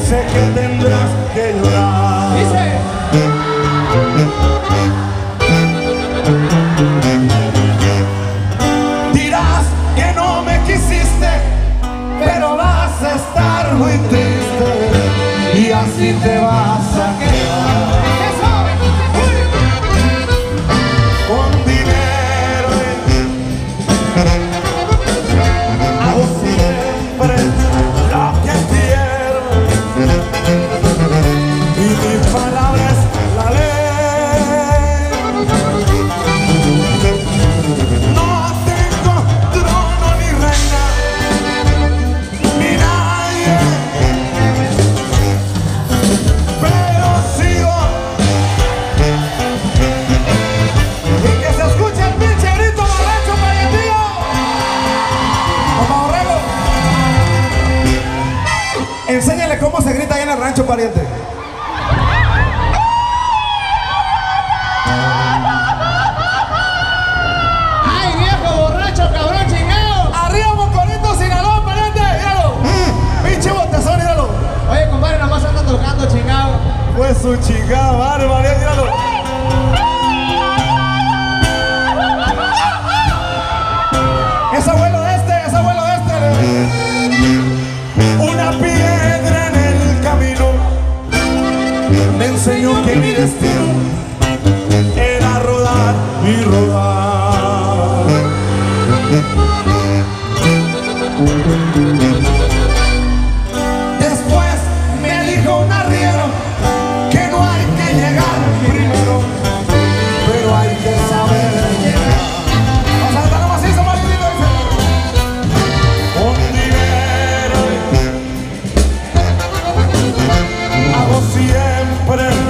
sé que tendrás que llorar. Dice. Dirás que no me quisiste, pero vas a estar muy triste y así te vas a quedar. Con dinero hago siempre lo que quiero y mi palabra es la ley. No tengo trono ni reina ni nadie, pero sigo. Y que se escuche el pinche grito borracho parientillo. Vamos a borrarlo. Enséñale cómo se grita ahí en el rancho, pariente. Ay, viejo borracho, cabrón chingado. Arriba Mocorito, Sinaloa, pariente. Míralo. Pinche botezón, míralo. Oye, compadre, nomás anda tocando chingado. Pues su chingada madre, pariente, míralo. Es abuelo de este, es abuelo de este. Una piedra en el camino me enseñó que mi destino era rodar y rodar. Después me dijo un arriero que no hay que llegar primero, pero hay que saber llegar. Vamos a cantar macizo, maritito, dice. Con dinero hago siempre